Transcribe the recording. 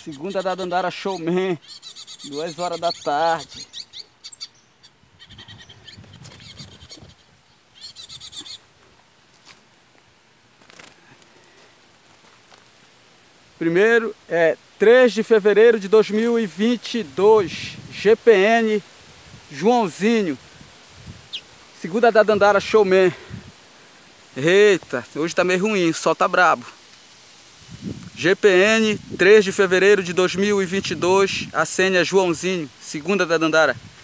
Segunda da Dandara Showman, 2 horas da tarde. Primeiro é 3 de fevereiro de 2022, GPN Joãozinho, segunda da Dandara Showman. Eita, hoje tá meio ruim, o sol tá brabo. GPN, 3 de fevereiro de 2022, a senha Joãozinho, segunda da Dandara.